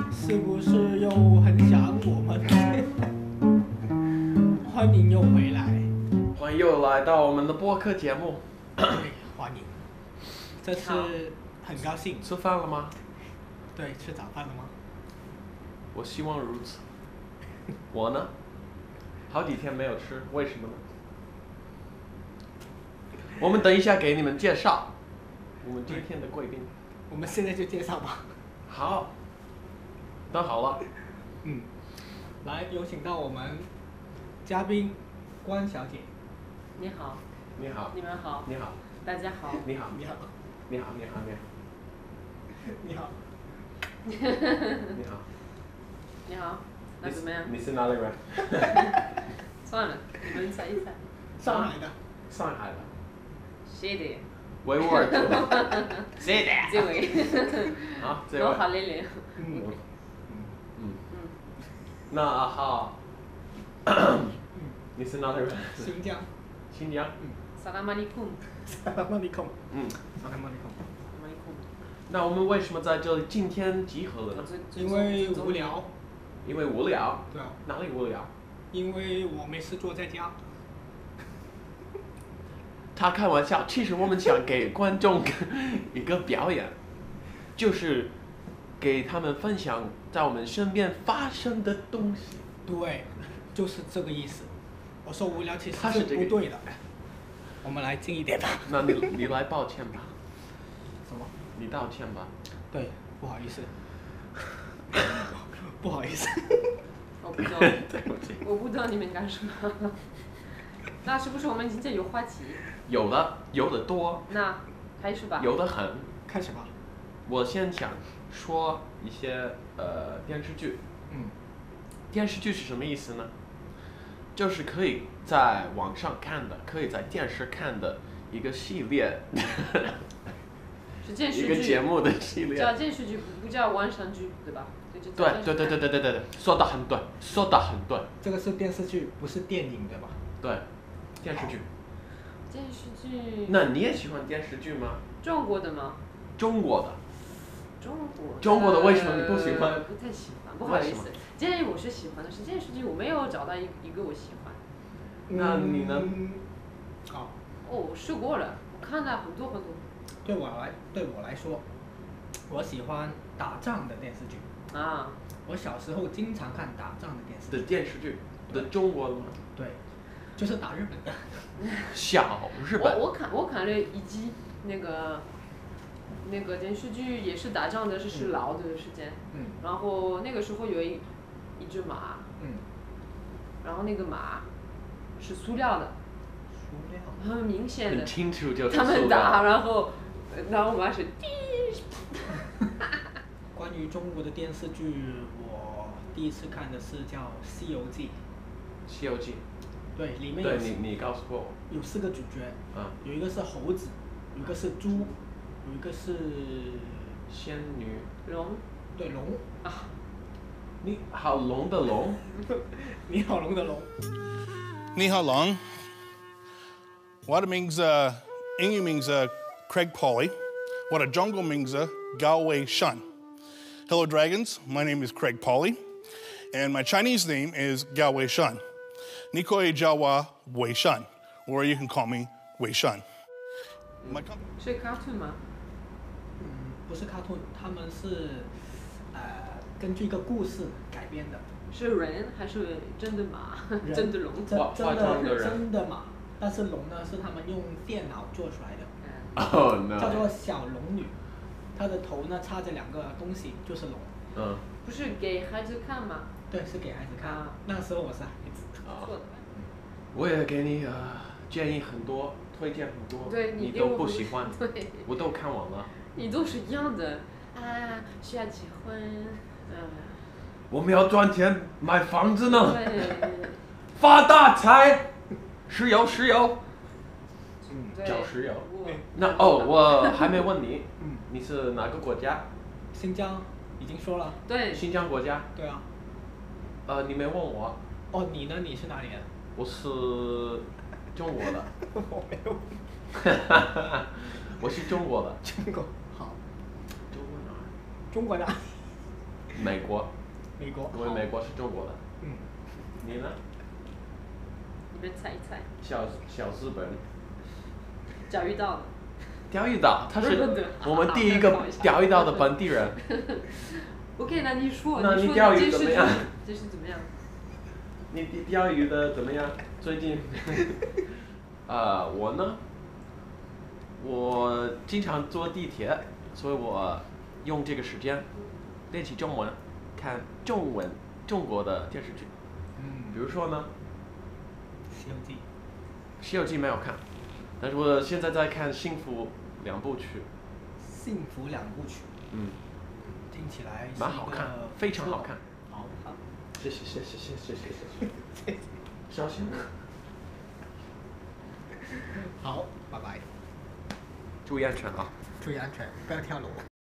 是不是又很想我们？欢迎又回来， 欢迎又来到我们的播客节目。 欢迎。这次很高兴。 吃饭了吗？ 对，吃早饭了吗？ 我希望如此。我呢？好几天没有吃，为什么呢？我们等一下给你们介绍我们今天的贵宾。 我们现在就介绍吧。 好。等好了。 来，有请到我们嘉宾关小姐。 你好。 你好。 你们好。 你好。 大家好。 你好。 你好。 你好。你好。 你好。 你好。 你好。那怎么样？ 你是哪里人？ 算了，你们猜一猜。 上海的。 上海的。 是的。 维吾尔族。是的。 这位。 好，这位。 我好累累。 那好。你是哪里人？ 新疆。 新疆。 萨拉马里库。 萨拉马里孔。 萨拉马里库。 那我们为什么在这里今天集合了呢？ 因为无聊。 因为无聊。 对啊。 哪里无聊？ 因为我没事做，在家。 他开玩笑，其实我们想给观众一个表演，就是给他们分享在我们身边发生的东西。 对，就是这个意思。我说无聊其实是不对的。我们来近一点吧。 那你来抱歉吧。 什么？ 你道歉吧。 对，不好意思。不好意思。 我不知道。我不知道你们干什么。那是不是我们今天有话题？ 有的多。 那开始吧。 有的很。 开始吧。 我先想说一些电视剧。电视剧是什么意思呢？就是可以在网上看的，可以在电视看的一个系列。 是电视剧。 一个节目的系列。 叫电视剧，不叫网上剧，对吧？ 对，说得很对。 这个是电视剧，不是电影，对吧？ 对，电视剧。 电视剧。 那你也喜欢电视剧吗？ 中国的吗？ 中国的。 中国的为什么你不喜欢？ 不太喜欢，不好意思。电影我是喜欢的，是电视剧我没有找到一个我喜欢。 那你呢？ 我试过了，我看了很多。 对我来说，我喜欢打仗的电视剧。 啊。 我小时候经常看打仗的电视剧。 的电视剧。的中国的吗？ 对，就是打日本的。 小日本。 我看了一集那个电视剧，也是打仗的，是老的时间。然后那个时候有一只马。然后那个马是塑料的。很明显的。 很清楚就是他们打，然后马是滴。 关于中国的电视剧，我第一次看的是叫《西游记》。 西游记。 对，里面对你告诉过我。 有4个主角。有一个是猴子，有一个是猪，有一个是仙女。 龙。 对，龙。 你好龙的龙。 你好龙的龙。 你好龙。What it means, English means Craig Pauly. What a jungle means Gao Wei Shun. Hello, dragons. My name is Craig Pauly, and my Chinese name is Gao Wei Shun. Nikoi Jawa Wei Shun, or you can call me Wei Shun. 是 cartoon 吗？ 不是 cartoon， 他们是根据一个故事改编的。 是人还是真的马？真的龙？ 真的马，但是龙呢是他们用电脑做出来的。叫做小龙女，她的头呢插着2个东西，就是龙。 不是给孩子看吗？ 对，是给孩子看。那时候我是孩子。 我也给你建议很多，推荐很多。 对， 你都不喜欢。 对。 我都看完了。 你都是一样的需要结婚。 我们要赚钱买房子呢。 对。 发大财。石油。找石油。那我还没问你。你是哪个国家？ 新疆，已经说了。 对。 新疆国家。 对啊。 你没问我。 你呢？你是哪里人？ 我是中国的。 我没有。 我是中国的。 中国好。 中国哪？ 中国哪？ 美国。 美国。 因为美国是中国的。 嗯。 你呢？ 你们猜一猜。 小日本。 钓鱼岛的。 钓鱼岛，他是我们第一个钓鱼岛的本地人。 OK， 那你说， 那你钓鱼怎么样？ 这是怎么样？ 你钓鱼的怎么样？最近？我呢？我经常坐地铁，所以我用这个时间练习中文，看中国的电视剧。比如说呢， 《西游记》。《 西游记》没有看，但是我现在在看《幸福2部曲》。 幸福2部曲。听起来蛮好看，非常好看。 好。 谢谢。小心。 好，拜拜。 注意安全啊！ 注意安全，不要跳楼。